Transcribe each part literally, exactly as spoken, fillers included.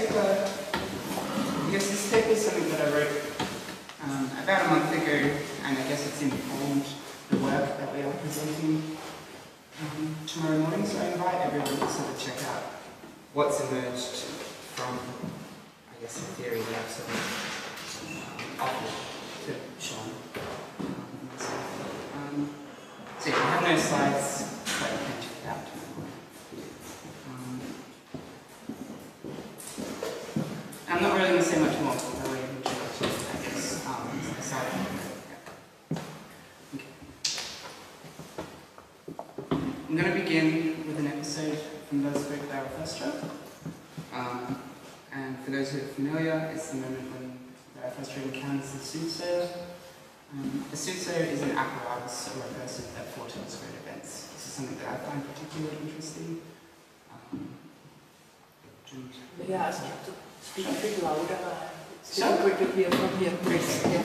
paper, I guess this paper is something that I wrote um, about a month ago, and I guess it's informed the work that we are presenting um, tomorrow morning, so I invite everyone to sort of check out what's emerged from, I guess, the theory that I've sort of um, offered to Sean. Um, so yeah, I have no slides, but you can check it out. Um, I'm not really going to say much more by way of introduction, I guess, um, aside from that. Okay. I'm going to begin with an episode from Los Spoke Zarathustra. Um, and for those who are familiar, it's the moment when Zarathustra encounters the soothsayer. Um, a soothsayer is an apparatus or a person that foretells great events. This is something that I find particularly interesting. Um, May I ask you to speak a bit louder? It's Sure. difficult to hear from here. Please. Okay.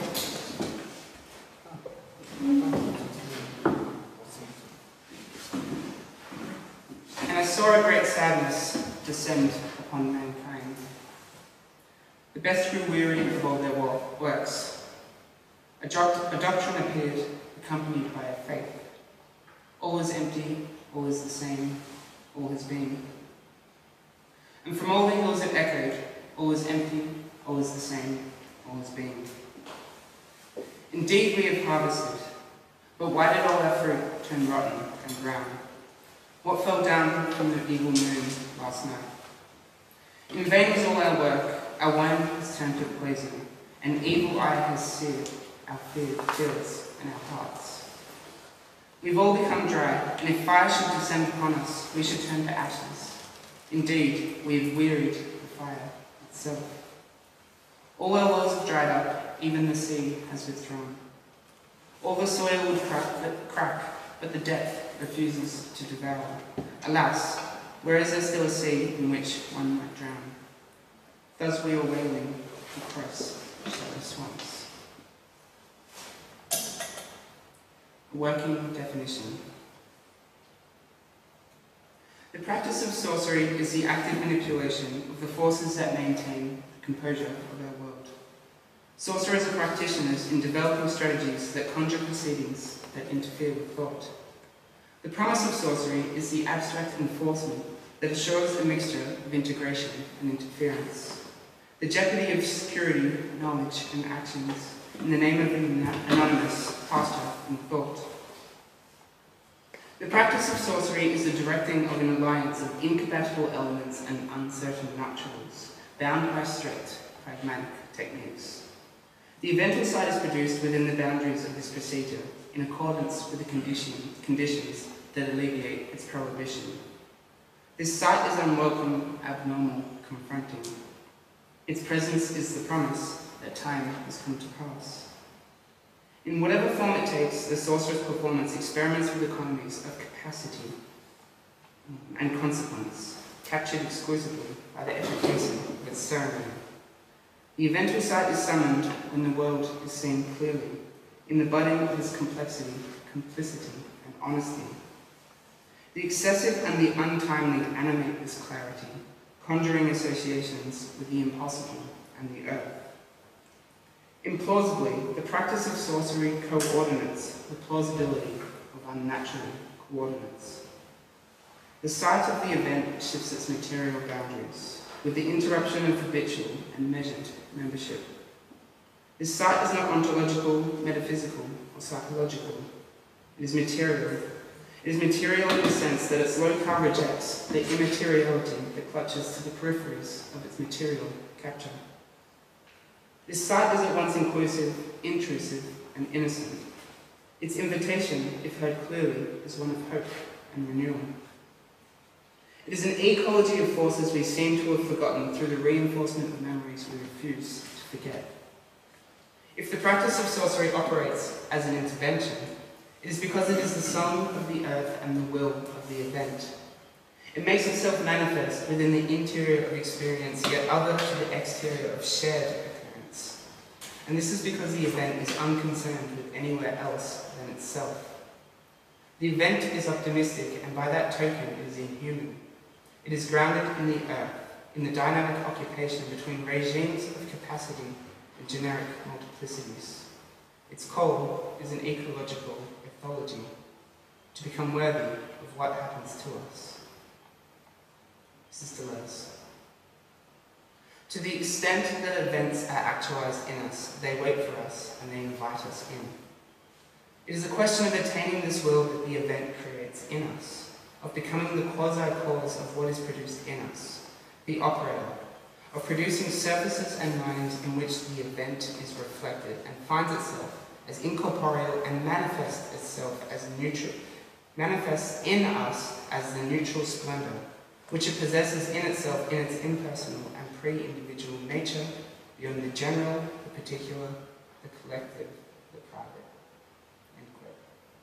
And I saw a great sadness descend upon mankind. The best grew weary of all their works. A, doc a doctrine appeared, accompanied by a faith. All is empty, all is the same, all has been. And from all the hills it echoed, all is empty, all is the same, all has been. Indeed we have harvested, but why did all our fruit turn rotten and brown? What fell down from the evil moon last night? In vain was all our work, our wine has turned to poison, and evil eye has seared our fields and our hearts. We've all become dry, and if fire should descend upon us, we should turn to ashes. Indeed, we have wearied the fire itself. All our wells have dried up, even the sea has withdrawn. All the soil would crack, but, crack, but the depth refuses to devour. Alas, where is there still a sea in which one might drown? Thus we are wailing across shallow swamps. A working definition. The practice of sorcery is the active manipulation of the forces that maintain the composure of our world. Sorcerers are practitioners in developing strategies that conjure proceedings that interfere with thought. The promise of sorcery is the abstract enforcement that assures a mixture of integration and interference. The jeopardy of security, knowledge, and actions in the name of an anonymous pastor in thought. The practice of sorcery is the directing of an alliance of incompatible elements and uncertain naturals, bound by strict, pragmatic techniques. The eventual site is produced within the boundaries of this procedure, in accordance with the condition, conditions that alleviate its prohibition. This site is unwelcome, abnormal, confronting. Its presence is the promise that time has come to pass. In whatever form it takes, the sorcerer's performance experiments with economies of capacity and consequence, captured exclusively by the efficacy of its ceremony. The eventual site is summoned when the world is seen clearly, in the budding of its complexity, complicity, and honesty. The excessive and the untimely animate this clarity, conjuring associations with the impossible and the earth. Implausibly, the practice of sorcery coordinates the plausibility of unnatural coordinates. The site of the event shifts its material boundaries, with the interruption of habitual and measured membership. This site is not ontological, metaphysical, or psychological. It is material. It is material in the sense that its locale rejects the immateriality that clutches to the peripheries of its material capture. This site is at once inclusive, intrusive, and innocent. Its invitation, if heard clearly, is one of hope and renewal. It is an ecology of forces we seem to have forgotten through the reinforcement of memories we refuse to forget. If the practice of sorcery operates as an intervention, it is because it is the song of the earth and the will of the event. It makes itself manifest within the interior of experience, yet other to the exterior of shared occurrence. And this is because the event is unconcerned with anywhere else than itself. The event is optimistic, and by that token it is inhuman. It is grounded in the earth, in the dynamic occupation between regimes of capacity and generic multiplicities. Its goal is an ecological ethology, to become worthy of what happens to us. Sister Deleuze. To the extent that events are actualized in us, they wait for us and they invite us in. It is a question of attaining this will that the event creates in us, of becoming the quasi-cause of what is produced in us, the operator, of producing surfaces and minds in which the event is reflected and finds itself as incorporeal and manifests itself as neutral, manifests in us as the neutral splendor, which it possesses in itself in its impersonal and pre-individual nature, beyond the general, the particular, the collective, the private. End quote.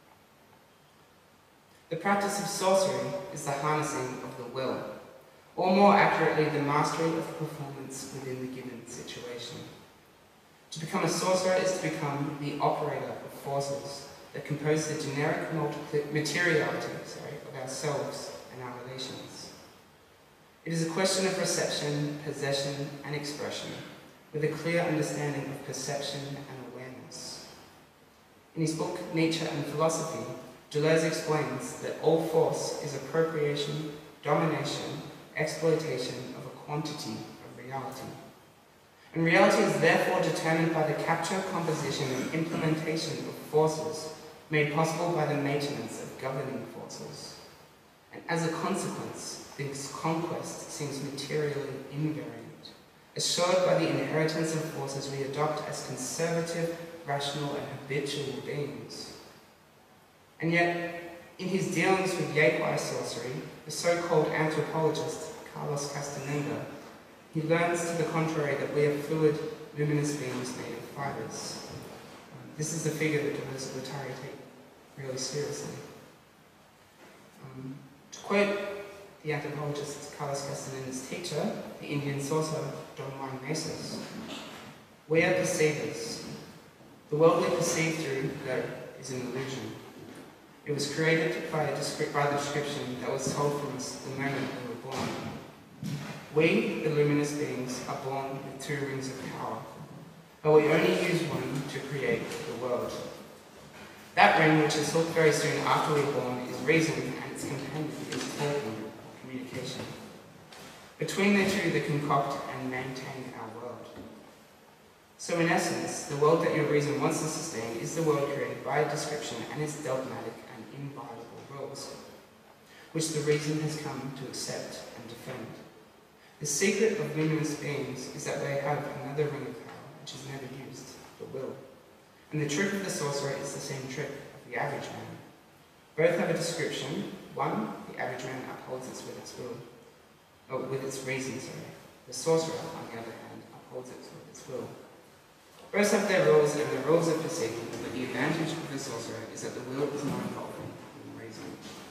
The practice of sorcery is the harnessing of the will, or more accurately, the mastery of performance within the given situation. To become a sorcerer is to become the operator of forces that compose the generic materiality sorry, of ourselves and our relations. It is a question of reception, possession, and expression, with a clear understanding of perception and awareness. In his book, Nature and Philosophy, Deleuze explains that all force is appropriation, domination, exploitation of a quantity of reality. And reality is therefore determined by the capture, composition, and implementation of forces made possible by the maintenance of governing forces. And as a consequence, this conquest seems materially invariant, assured by the inheritance of forces we adopt as conservative, rational, and habitual beings. And yet, in his dealings with Yaquai sorcery, the so-called anthropologist Carlos Castaneda, he learns to the contrary that we are fluid, luminous beings made of fibers. This is the figure that Deleuze and Guattari take really seriously. Um, to quote the anthropologist Carlos Castaneda's teacher, the Indian sorcerer Don Juan Mesos, we are perceivers. The world we perceive through, though, is an illusion. It was created by, a descri- by the description that was told from us the moment we were born. We, the luminous beings, are born with two rings of power, but we only use one to create the world. That ring, which is hooked very soon after we are born, is reason, and its companion is talking or communication. Between the two, they concoct and maintain our world. So in essence, the world that your reason wants to sustain is the world created by description and its dogmatic and inviolable rules, which the reason has come to accept and defend. The secret of luminous beings is that they have another ring of power which is never used, the will. And the trick of the sorcerer is the same trick of the average man. Both have a description. One, the average man upholds it with its will, or with its reason, sorry. The sorcerer, on the other hand, upholds it with its will. Both have their rules, and the rules are perceivable, but the advantage of the sorcerer is that the will is not involved in reason.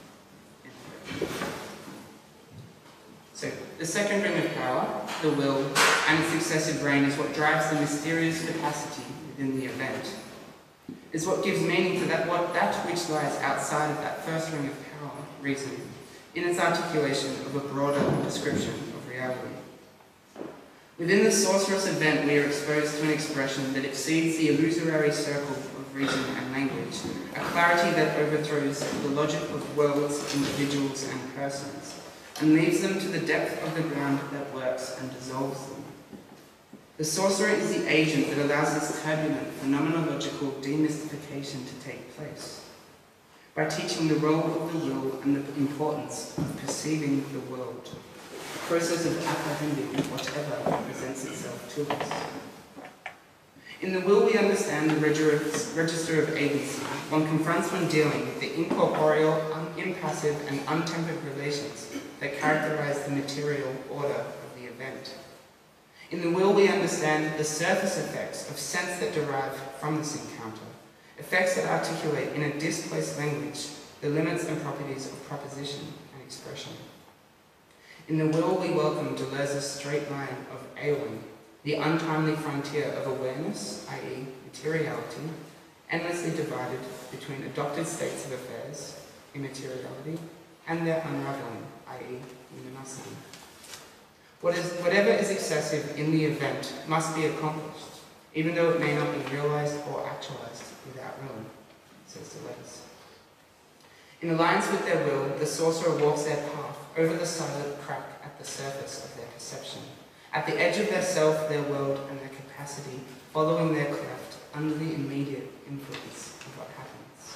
So, the second ring of power, the will, and its successive reign is what drives the mysterious capacity within the event. Is what gives meaning to that, what, that which lies outside of that first ring of power, reason, in its articulation of a broader description of reality. Within the sorcerous event, we are exposed to an expression that exceeds the illusory circle of reason and language, a clarity that overthrows the logic of worlds, individuals, and persons, and leaves them to the depth of the ground that works and dissolves them. The sorcerer is the agent that allows this turbulent phenomenological demystification to take place, by teaching the role of the will and the importance of perceiving the world, a process of apprehending whatever presents itself to us. In the will we understand the register of agency. One confronts when dealing with the incorporeal, impassive, and untempered relations that characterize the material order of the event. In the will we understand the surface effects of sense that derive from this encounter, effects that articulate in a displaced language the limits and properties of proposition and expression. In the will we welcome Deleuze's straight line of Eowyn, the untimely frontier of awareness, that is materiality, endlessly divided between adopted states of affairs, immateriality, and their unraveling, that is luminosity. What is, whatever is excessive in the event must be accomplished, even though it may not be realized or actualized without ruin, says Deleuze. In alliance with their will, the sorcerer walks their path over the silent crack at the surface of their perception, at the edge of their self, their world, and their capacity, following their cleft under the immediate influence of what happens.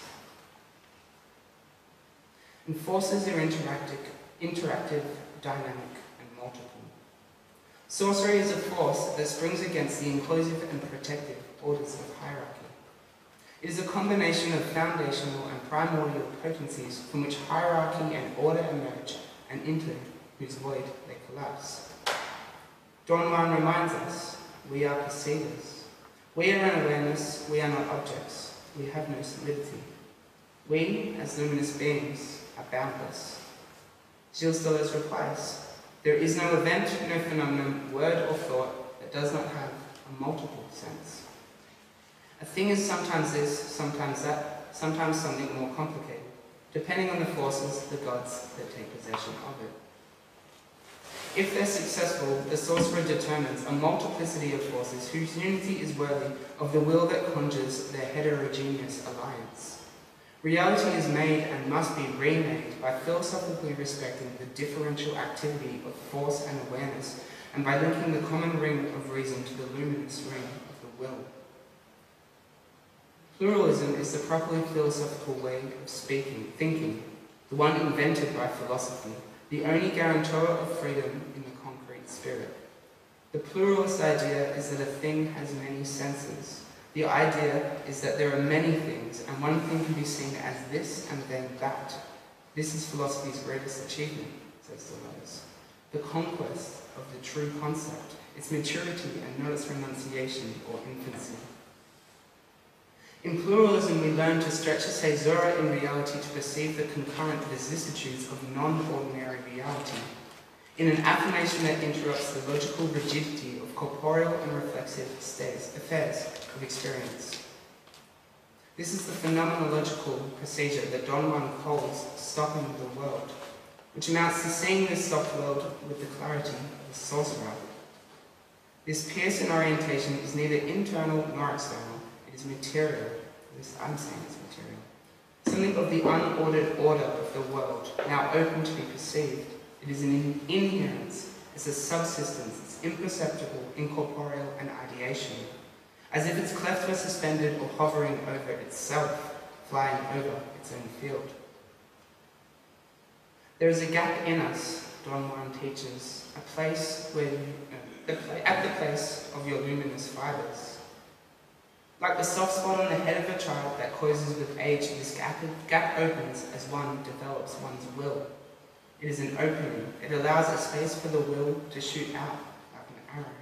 And forces are interactive, interactive, dynamic, and multiple. Sorcery is a force that springs against the inclusive and protective orders of hierarchy. It is a combination of foundational and primordial potencies from which hierarchy and order emerge, and into whose void they collapse. Don Juan reminds us, we are perceivers. We are an awareness, we are not objects. We have no solidity. We, as luminous beings, are boundless. Gilles Deleuze replies, there is no event, no phenomenon, word or thought that does not have a multiple sense. A thing is sometimes this, sometimes that, sometimes something more complicated, depending on the forces, the gods that take possession of it. If they're successful, the sorcerer determines a multiplicity of forces whose unity is worthy of the will that conjures their heterogeneous alliance. Reality is made and must be remade by philosophically respecting the differential activity of force and awareness, and by linking the common ring of reason to the luminous ring of the will. Pluralism is the properly philosophical way of speaking, thinking, the one invented by philosophy, the only guarantor of freedom in the concrete spirit. The pluralist idea is that a thing has many senses. The idea is that there are many things, and one thing can be seen as this and then that. This is philosophy's greatest achievement, says Deleuze. The conquest of the true concept, its maturity and not its renunciation or infancy. In pluralism, we learn to stretch a caesura in reality to perceive the concurrent vicissitudes of non-ordinary reality, in an affirmation that interrupts the logical rigidity of corporeal and reflexive states, affairs of experience. This is the phenomenological procedure that Don Juan calls stopping the world, which amounts to seeing this stopped world with the clarity of a sorcerer. This Pearson orientation is neither internal nor external. It is material. At least I'm saying it's material. Something of the unordered order of the world, now open to be perceived. It is an inherence. It's a subsistence. It's imperceptible, incorporeal, and ideation. As if its cleft were suspended or hovering over itself, flying over its own field. There is a gap in us, Don Juan teaches, a place where you, uh, the pla at the place of your luminous fibers. Like the soft spot on the head of a child that closes with age, this gap, gap opens as one develops one's will. It is an opening. It allows a space for the will to shoot out like an arrow.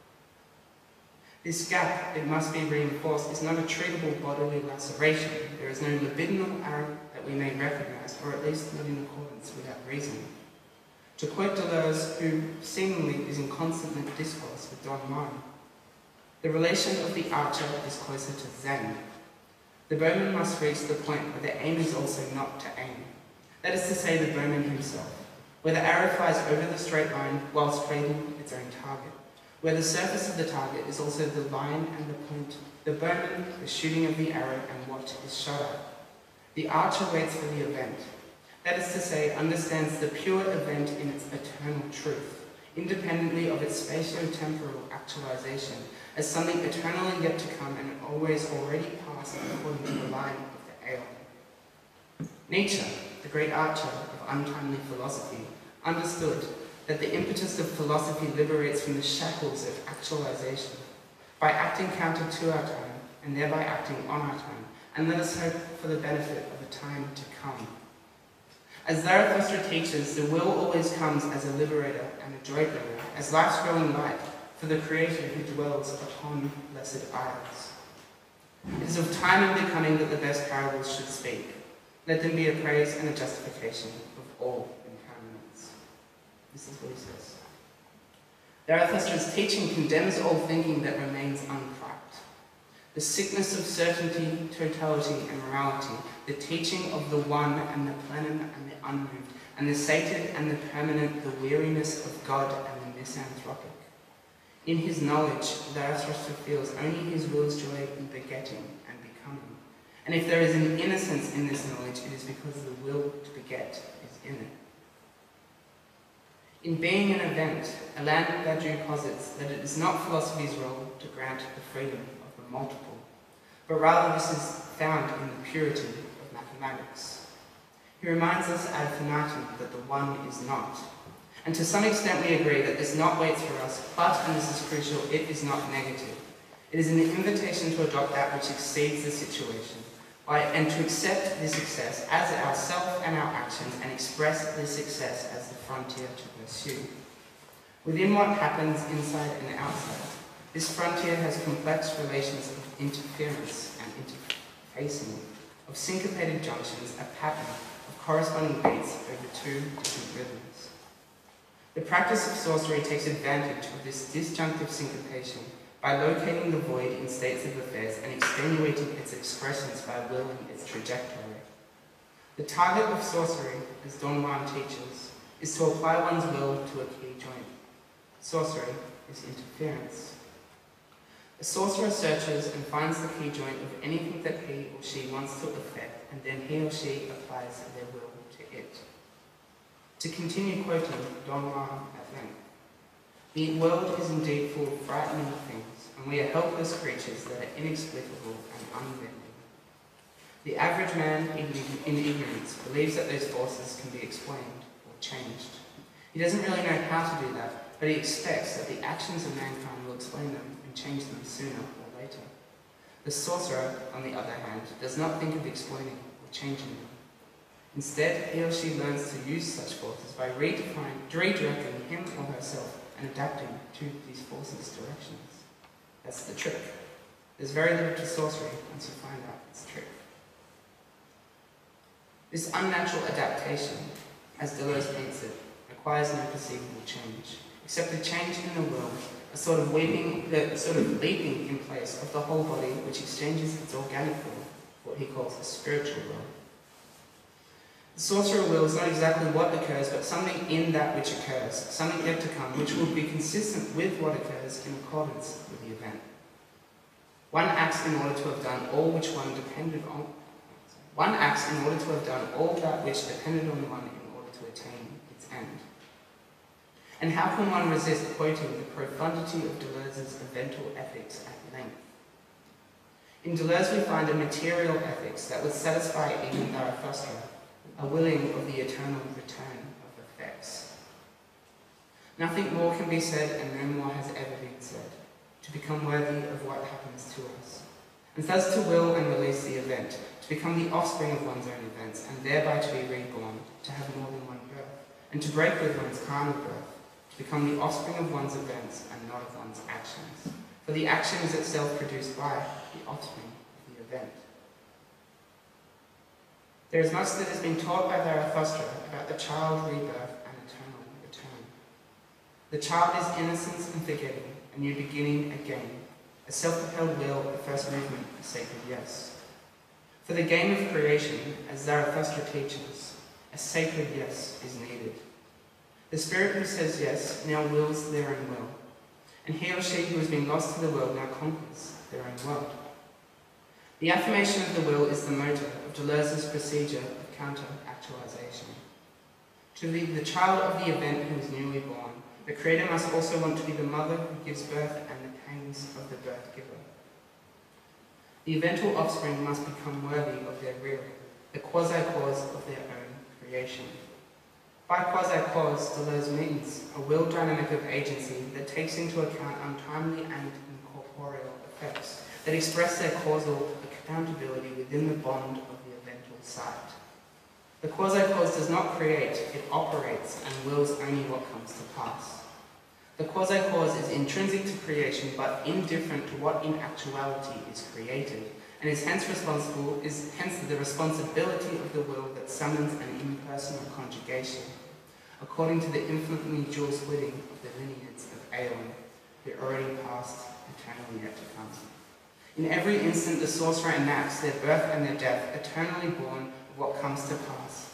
This gap, it must be reinforced, is not a treatable bodily laceration. There is no libidinal arrow that we may recognize, or at least not in accordance with our reason. To quote Deleuze, who seemingly is in constant discourse with Don Juan, the relation of the archer is closer to Zen. The bowman must reach the point where the aim is also not to aim. That is to say, the bowman himself, where the arrow flies over the straight line whilst trading its own target, where the surface of the target is also the line and the point, the bowman, the shooting of the arrow, and what is shot at. The archer waits for the event. That is to say, understands the pure event in its eternal truth, independently of its spatio-temporal actualization, as something eternally yet to come and always already past according to the line of the aeon. Nietzsche, the great archer of untimely philosophy, understood that the impetus of philosophy liberates from the shackles of actualization by acting counter to our time and thereby acting on our time, and let us hope for the benefit of a time to come. As Zarathustra teaches, the will always comes as a liberator and a joy bringer, as life's growing light for the Creator who dwells upon blessed isles. It is of time and becoming that the best parables should speak. Let them be a praise and a justification of all impermanence. This is what he says. Zarathustra's teaching condemns all thinking that remains uncracked. The sickness of certainty, totality, and morality, the teaching of the one and the plenum and the unmoved, and the sated and the permanent, the weariness of God and the misanthropic. In his knowledge, Zarathustra feels only his will's joy in begetting and becoming. And if there is an innocence in this knowledge, it is because the will to beget is in it. In Being an Event, Alain Badiou posits that it is not philosophy's role to grant the freedom of the multiple, but rather this is found in the purity of mathematics. He reminds us ad infinitum that the one is not. And to some extent we agree that this not waits for us, but, and this is crucial, it is not negative. It is an invitation to adopt that which exceeds the situation, by, and to accept this success as ourself and our actions, and express this success as the frontier to pursue. Within what happens inside and outside, this frontier has complex relations of interference and interfacing, of syncopated junctions, a pattern of corresponding beats over two different rhythms. The practice of sorcery takes advantage of this disjunctive syncopation by locating the void in states of affairs and extenuating its expressions by willing its trajectory. The target of sorcery, as Don Juan teaches, is to apply one's will to a key joint. Sorcery is interference. A sorcerer searches and finds the key joint of anything that he or she wants to affect, and then he or she applies their will to it. To continue quoting Don Juan at length, the world is indeed full of frightening things, and we are helpless creatures that are inexplicable and unbending. The average man in ignorance believes that those forces can be explained or changed. He doesn't really know how to do that, but he expects that the actions of mankind will explain them and change them sooner or later. The sorcerer, on the other hand, does not think of explaining or changing them. Instead, he or she learns to use such forces by redefining, redirecting him or herself and adapting to these forces' directions. That's the trick. There's very little to sorcery once you find out its trick. This unnatural adaptation, as Deleuze paints it, requires no perceivable change, except a change in the will, a sort of weeping, a sort of leaping in place of the whole body which exchanges its organic will for what he calls a spiritual will. The sorcerer wills not exactly what occurs, but something in that which occurs, something yet to come, which will be consistent with what occurs in accordance with the event. One acts in order to have done all which one depended on. One acts in order to have done all that which depended on one in order to attain its end. And how can one resist quoting the profundity of Deleuze's eventual ethics at length? In Deleuze we find a material ethics that would satisfy even Zarathustra, a willing of the eternal return of effects. Nothing more can be said, and no more has ever been said, to become worthy of what happens to us, and thus to will and release the event, to become the offspring of one's own events, and thereby to be reborn, to have more than one birth, and to break with one's carnal birth, to become the offspring of one's events and not of one's actions. For the action is itself produced by the offspring of the event. There is much that has been taught by Zarathustra about the child rebirth and eternal return. The child is innocence and forgetting, a new beginning again, a self-propelled will, a first movement, a sacred yes. For the game of creation, as Zarathustra teaches, a sacred yes is needed. The spirit who says yes now wills their own will, and he or she who has been lost to the world now conquers their own world. The affirmation of the will is the motor of Deleuze's procedure of counter-actualization. To be the child of the event who is newly born, the creator must also want to be the mother who gives birth and the pangs of the birth giver. The eventual offspring must become worthy of their rearing, the quasi-cause of their own creation. By quasi-cause, Deleuze means a will dynamic of agency that takes into account untimely and incorporeal effects, that express their causal accountability within the bond of the eventual site. The quasi-cause does not create, it operates and wills only what comes to pass. The quasi-cause is intrinsic to creation but indifferent to what in actuality is created, and is hence responsible, is hence the responsibility of the will that summons an impersonal conjugation, according to the infinitely dual-splitting of the lineage of Aeon, the already past, eternally yet to come. In every instant the sorcerer enacts their birth and their death, eternally born of what comes to pass,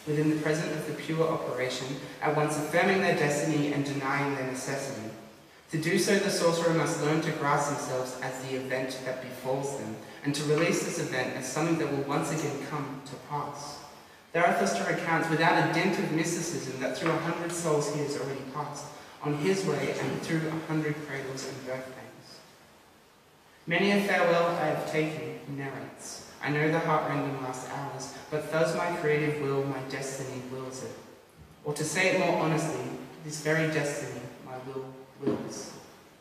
within the present of the pure operation, at once affirming their destiny and denying their necessity. To do so, the sorcerer must learn to grasp themselves as the event that befalls them, and to release this event as something that will once again come to pass. Zarathustra recounts without a dint of mysticism that through a hundred souls he has already passed, on his way and through a hundred cradles and birth pains. Many a farewell I have taken, he narrates. I know the heart-rending last hours, but thus my creative will, my destiny wills it. Or to say it more honestly, this very destiny my will wills.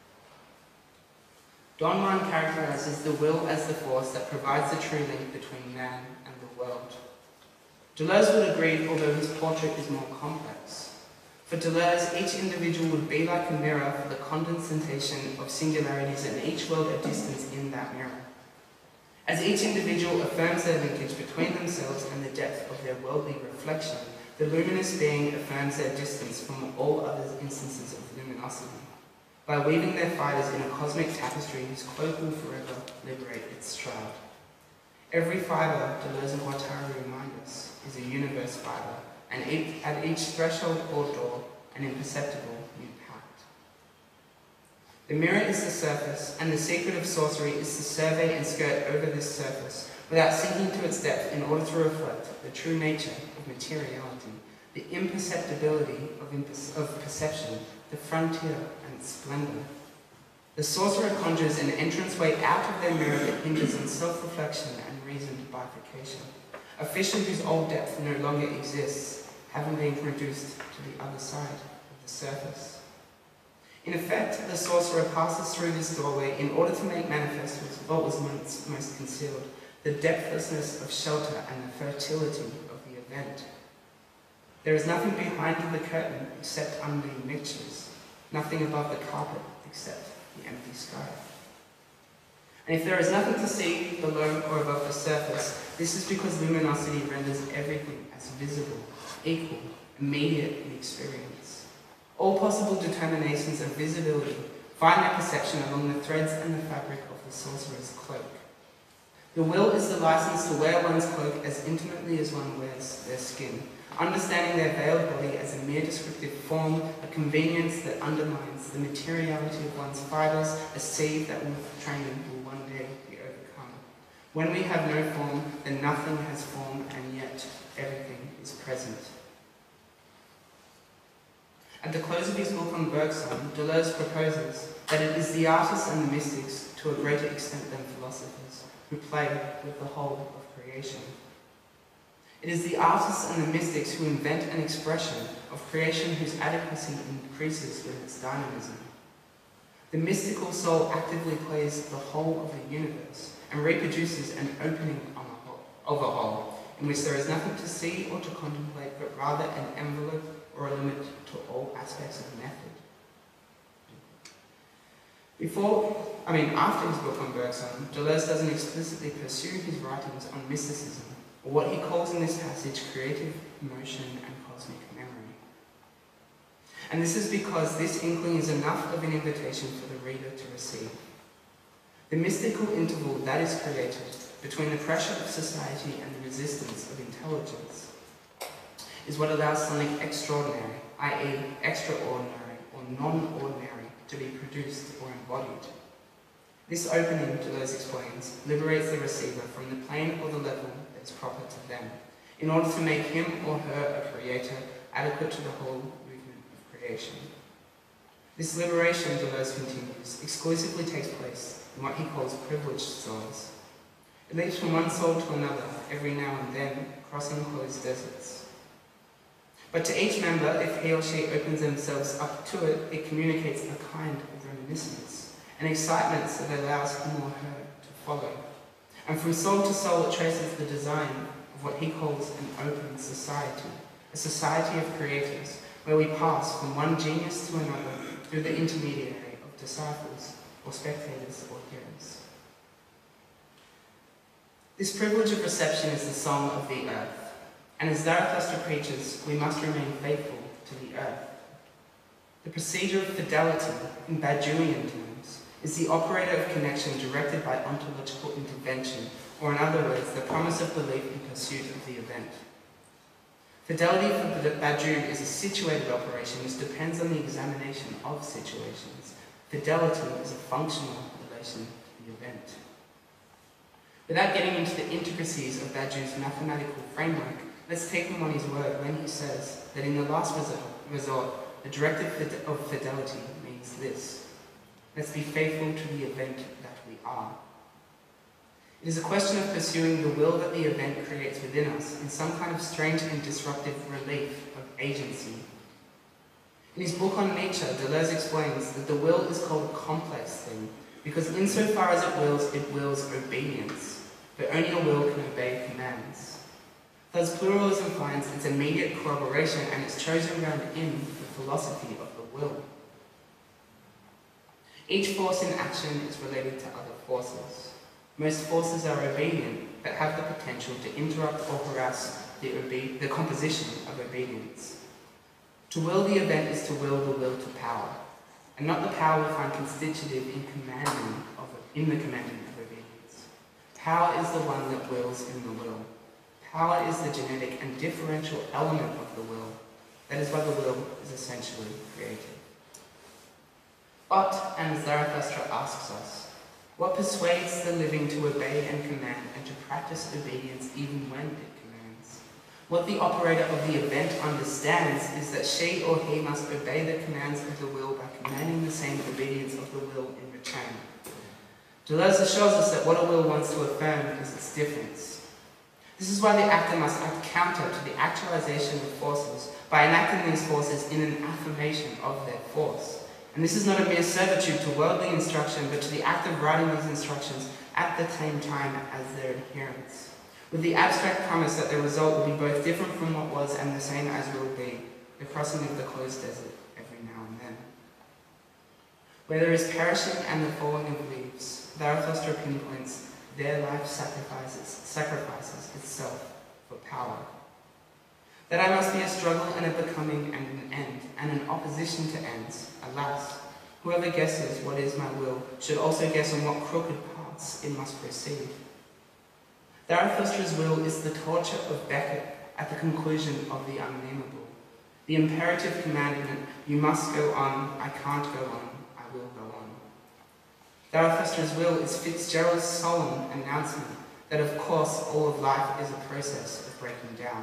Don Juan characterizes the will as the force that provides the true link between man and the world. Deleuze would agree, although his portrait is more complex. For Deleuze, each individual would be like a mirror for the condensation of singularities and each world a distance in that mirror. As each individual affirms their linkage between themselves and the depth of their worldly reflection, the luminous being affirms their distance from all other instances of luminosity, by weaving their fibers in a cosmic tapestry whose cloak will forever liberate its shroud. Every fibre, Deleuze and Guattari remind us, is a universe fibre, and at each threshold or door, an imperceptible new pact. The mirror is the surface, and the secret of sorcery is to survey and skirt over this surface, without sinking to its depth in order to reflect the true nature of materiality, the imperceptibility of, imper of perception, the frontier and splendor. The sorcerer conjures an entranceway out of their mirror that hinges on self-reflection and reasoned bifurcation. A fissure whose old depth no longer exists, having been reduced to the other side of the surface. In effect, the sorcerer passes through this doorway in order to make manifest what was once most concealed, the depthlessness of shelter and the fertility of the event. There is nothing behind the curtain except unnamed mixtures, nothing above the carpet except the empty sky. And if there is nothing to see below or above the surface, this is because luminosity renders everything as visible, equal, immediate in experience. All possible determinations of visibility find their perception along the threads and the fabric of the sorcerer's cloak. The will is the license to wear one's cloak as intimately as one wears their skin, understanding their veiled body as a mere descriptive form, a convenience that undermines the materiality of one's fibers, a seed that with training will one day be overcome. When we have no form, then nothing has form, and yet everything is present. At the close of his book on Bergson, Deleuze proposes that it is the artists and the mystics, to a greater extent than philosophers, who play with the whole of creation. It is the artists and the mystics who invent an expression of creation whose adequacy increases with its dynamism. The mystical soul actively plays the whole of the universe and reproduces an opening on a whole, of a whole, in which there is nothing to see or to contemplate, but rather an envelope or a limit to all aspects of method. Before, I mean, after his book on Bergson, Deleuze doesn't explicitly pursue his writings on mysticism, or what he calls in this passage creative motion and cosmic memory. And this is because this inkling is enough of an invitation for the reader to receive. The mystical interval that is created between the pressure of society and the resistance of intelligence is what allows something extraordinary, that is extraordinary or non-ordinary, to be produced or embodied. This opening, Deleuze explains, liberates the receiver from the plane or the level that is proper to them, in order to make him or her a creator adequate to the whole movement of creation. This liberation, Deleuze continues, exclusively takes place in what he calls privileged souls. It leaps from one soul to another every now and then, crossing closed deserts. But to each member, if he or she opens themselves up to it, it communicates a kind of reminiscence, an excitement that allows him or her to follow. And from soul to soul it traces the design of what he calls an open society, a society of creators, where we pass from one genius to another through the intermediary of disciples, or spectators, or hearers. This privilege of reception is the song of the earth. And as Zarathustra preaches, we must remain faithful to the earth. The procedure of fidelity, in Badiouian terms, is the operator of connection directed by ontological intervention, or in other words, the promise of belief in pursuit of the event. Fidelity for the Badiou is a situated operation which depends on the examination of situations. Fidelity is a functional relation to the event. Without getting into the intricacies of Badiou's mathematical framework, let's take him on his word when he says that in the last resort, the directive of fidelity means this: let's be faithful to the event that we are. It is a question of pursuing the will that the event creates within us in some kind of strange and disruptive relief of agency. In his book on nature, Deleuze explains that the will is called a complex thing because insofar as it wills, it wills obedience, but only a will can obey commands. Thus, pluralism finds its immediate corroboration and its chosen ground in the philosophy of the will. Each force in action is related to other forces. Most forces are obedient, but have the potential to interrupt or harass the, obe- the composition of obedience. To will the event is to will the will to power, and not the power we find constitutive in commanding of in the commanding of obedience. Power is the one that wills in the will. Power is the genetic and differential element of the will. That is why the will is essentially creative. But, and Zarathustra asks us, what persuades the living to obey and command and to practice obedience even when it commands? What the operator of the event understands is that she or he must obey the commands of the will by commanding the same obedience of the will in return. Deleuze assures us that what a will wants to affirm is its difference. This is why the actor must act counter to the actualization of forces by enacting these forces in an affirmation of their force. And this is not a mere servitude to worldly instruction, but to the act of writing these instructions at the same time as their adherents, with the abstract promise that the result will be both different from what was and the same as will be, the crossing of the closed desert every now and then. Where there is perishing and the falling of leaves, Zarathustra pinpoints their life sacrifices, sacrifices itself for power. That I must be a struggle and a becoming and an end, and an opposition to ends. Alas, whoever guesses what is my will should also guess on what crooked paths it must proceed. Zarathustra's will is the torture of Beckett at the conclusion of the unnameable. The imperative commandment, you must go on, I can't go on, I will go on. Zarathustra's will is Fitzgerald's solemn announcement that of course all of life is a process of breaking down.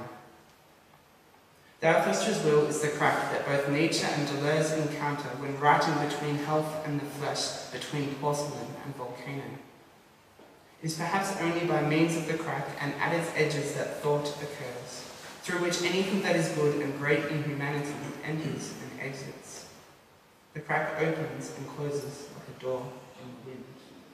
Zarathustra's will is the crack that both Nietzsche and Deleuze encounter when writing between health and the flesh, between porcelain and volcano. It is perhaps only by means of the crack and at its edges that thought occurs, through which anything that is good and great in humanity enters and exits. The crack opens and closes like a door in the wind.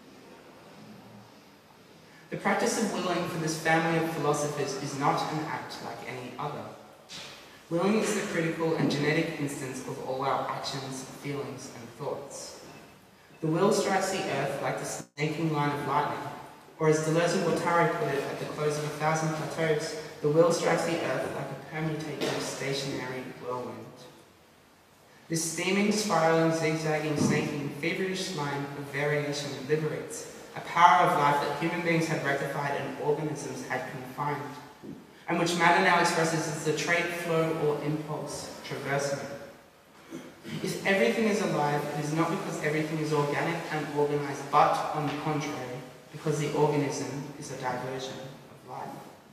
The practice of willing for this family of philosophers is not an act like any other. Willing is the critical and genetic instance of all our actions, feelings, and thoughts. The will strikes the earth like the snaking line of lightning, or as Deleuze and Guattari put it at the close of A Thousand Plateaus, the will strikes the earth like a permutative stationary whirlwind. This steaming, spiraling, zigzagging, snaking, feverish line of variation liberates a power of life that human beings had rectified and organisms had confined, and which matter now expresses as the trait, flow, or impulse traversing it. If everything is alive, it is not because everything is organic and organized, but, on the contrary, because the organism is a diversion of life.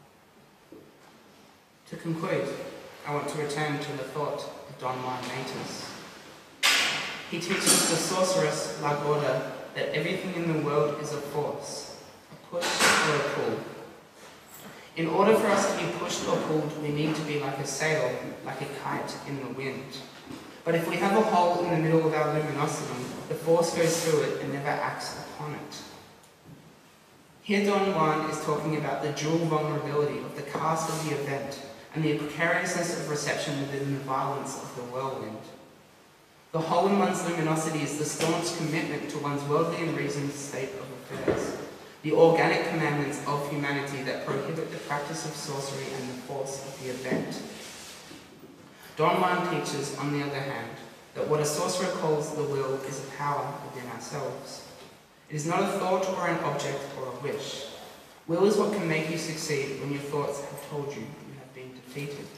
To conclude, I want to return to the thought of Don Juan Matus. He teaches the sorceress La Gorda that everything in the world is a force, a push or a pull. In order for us to be pushed or pulled, we need to be like a sail, like a kite in the wind. But if we have a hole in the middle of our luminosity, the force goes through it and never acts upon it. Here Don Juan is talking about the dual vulnerability of the cast of the event and the precariousness of reception within the violence of the whirlwind. The hole in one's luminosity is the staunch commitment to one's worldly and reasoned state of affairs, the organic commandments of humanity that prohibit the practice of sorcery and the force of the event. Don Juan teaches, on the other hand, that what a sorcerer calls the will is a power within ourselves. It is not a thought or an object or a wish. Will is what can make you succeed when your thoughts have told you you have been defeated, he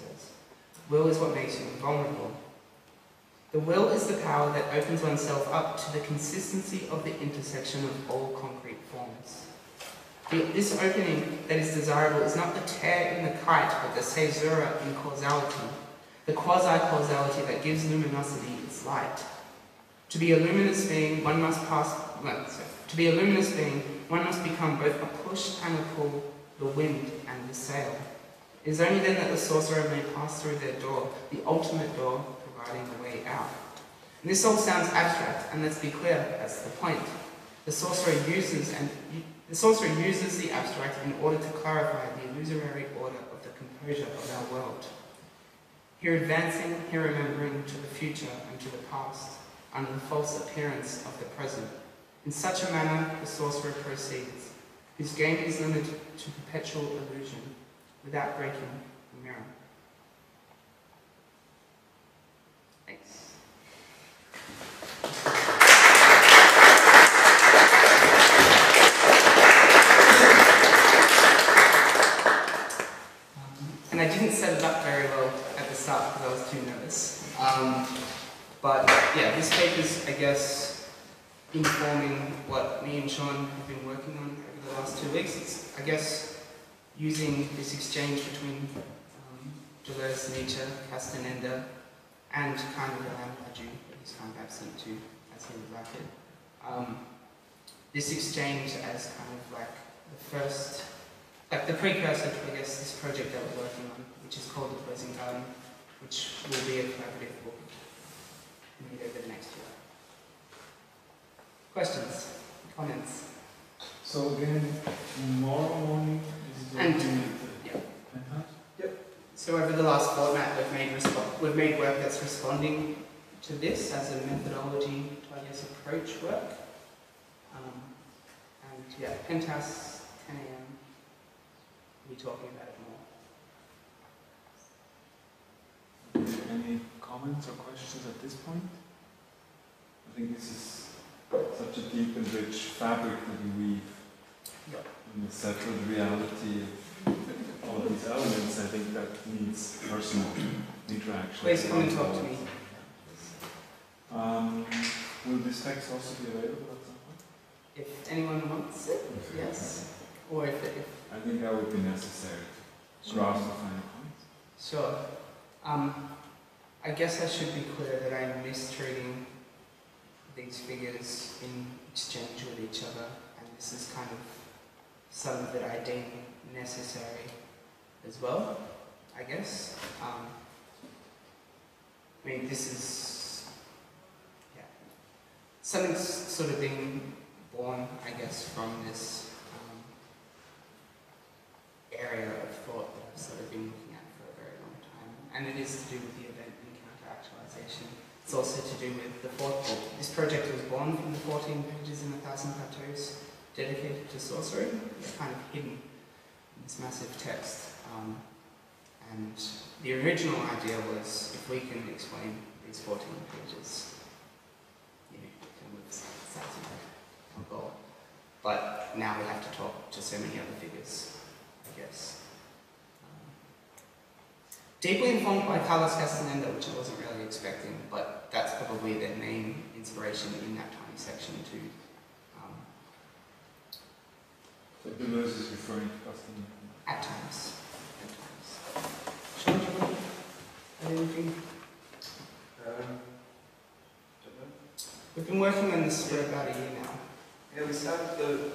says. Will is what makes you invulnerable. The will is the power that opens oneself up to the consistency of the intersection of all concrete forms. The, this opening that is desirable is not the tear in the kite, but the caesura in causality, the quasi-causality that gives luminosity its light. To be a luminous being, one must pass. Well, sorry, to be a luminous being, one must become both a push and a pull, the wind and the sail. It is only then that the sorcerer may pass through their door, the ultimate door, providing the way out. And this all sounds abstract, and let's be clear, that's the point. The sorcerer uses and the sorcerer uses the abstract in order to clarify the illusory order of the composure of our world. Here advancing, here remembering to the future and to the past, under the false appearance of the present. In such a manner, the sorcerer proceeds, whose game is limited to perpetual illusion, without breaking the mirror. Thanks. And I didn't set it up very well at the start because I was too nervous. Um, but yeah, this paper's, I guess, informing what me and Sean have been working on over the last two weeks. It's, I guess, using this exchange between um, Deleuze, Nietzsche, Castaneda, and kind of Alain Badiou, but he's kind of absent too, as he would like it. Um, this exchange as kind of like the first, like the precursor to, I guess, this project that we're working on, which is called The Poison Garden, which will be a collaborative book made over the next year. Questions? Comments? So again, tomorrow morning is the And, opening yeah. at the penthouse? Yep. So over the last fortnight, we've made respo- we've made work that's responding to this as a methodology to, I guess, approach work. Um, and yeah, penthouse, ten a m. We'll be talking about it more. Any comments or questions at this point? I think this is such a deep and rich fabric that you weave. Yep. And the settled reality of all of these elements, I think that needs personal interaction. Please come and talk to me. Um, will this text also be available at some point? If anyone wants it, yes. Or if, it, if I think that would be necessary to grasp the final points. Sure. Um, I guess I should be clear that I'm mistreating these figures in exchange with each other, and this is kind of some that I deem necessary as well, I guess. Um, I mean, this is, yeah, something's sort of being born, I guess, from this um, area of thought that I've sort of been looking at for a very long time, and it is to do with the event encounter actualization. It's also to do with the fourth book. This project was born from the fourteen pages in A Thousand Plateaus dedicated to sorcery. It's kind of hidden in this massive text. Um, and the original idea was, if we can explain these fourteen pages, you know, then we've satisfied our goal. But now we have to talk to so many other figures, I guess. Deeply informed by Carlos Castaneda, which I wasn't really expecting, but that's probably their main inspiration in that tiny section too. Um, So Deleuze is referring to Castaneda. at times. At times. Sean, do you want to add anything? Um, don't know. We've been working on this for about a year now. Yeah, we started the.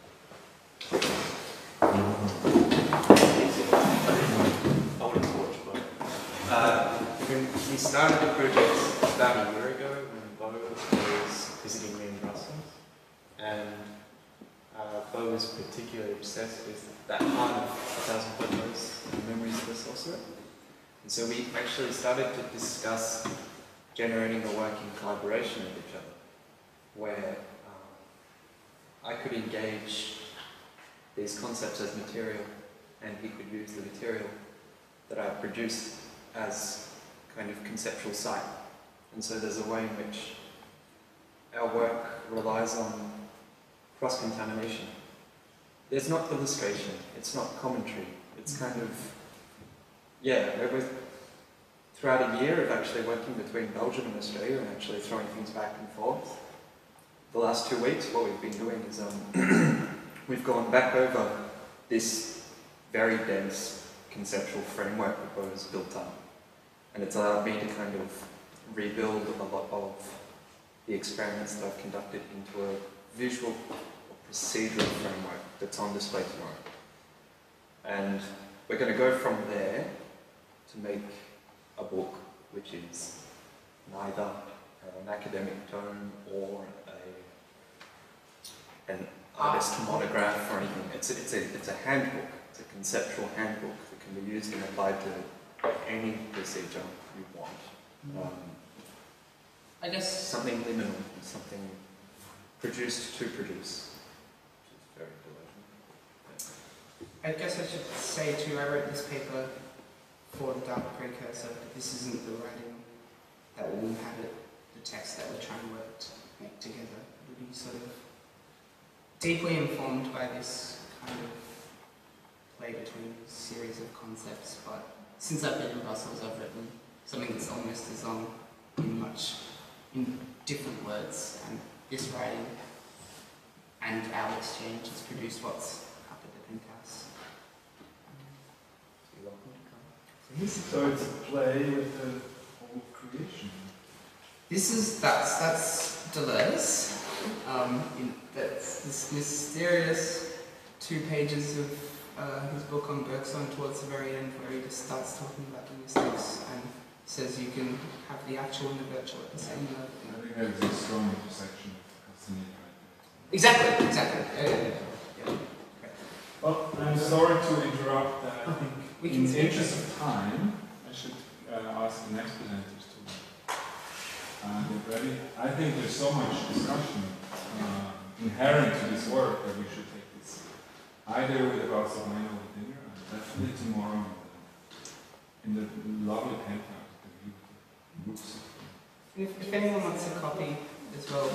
I want to watch, but. Uh, we've been, we started the project about a year ago when Bo was visiting me in Brussels. And uh, Bo was particularly obsessed with that part of A Thousand Plateaus, the memories of the sorcerer. And so we actually started to discuss generating a work in collaboration with each other, where um, I could engage these concepts as material, and he could use the material that I produced as kind of conceptual site. And so there's a way in which our work relies on cross-contamination. There's not illustration, it's not commentary, it's kind of, yeah, we're, throughout a year of actually working between Belgium and Australia and actually throwing things back and forth, the last two weeks what we've been doing is um, we've gone back over this very dense conceptual framework that was built up. And it's allowed me to kind of rebuild a lot of the experiments that I've conducted into a visual or procedural framework that's on display tomorrow. And we're going to go from there to make a book which is neither an academic tome or a, an artist monograph or anything. It's a, it's, a, it's a handbook, it's a conceptual handbook that can be used and applied to any procedure you want. Um, I guess something liminal, something produced to produce, which is very delightful. I guess I should say too, I wrote this paper for the Dark Precursor, but this isn't the writing that will inhabit the text that we're trying to work to make together. It will be sort of deeply informed by this kind of play between a series of concepts, but since I've been in Brussels, I've written something that's almost as long in much, in different words, and this writing and our exchange has produced what's up at the Penthouse. You're welcome to come. So it's a play with the whole creation. This is, that's, that's Deleuze. Um, in, that's this mysterious two pages of uh, his book on Bergson towards the very end, where he just starts talking about linguistics and says you can have the actual and the virtual at the same level. I think that is a strong intersection of Castaneda right there. Exactly, exactly. Yeah, yeah, yeah. Okay. Well, I'm sorry to interrupt. Uh, I think We in can the interest of time, I should uh, ask the next presenters to uh, get ready. I think there's so much discussion uh, inherent to this work that we should take this either with a glass of wine over dinner, and definitely tomorrow in the, in the lovely penthouse. The roofs. If, if anyone wants a copy as well,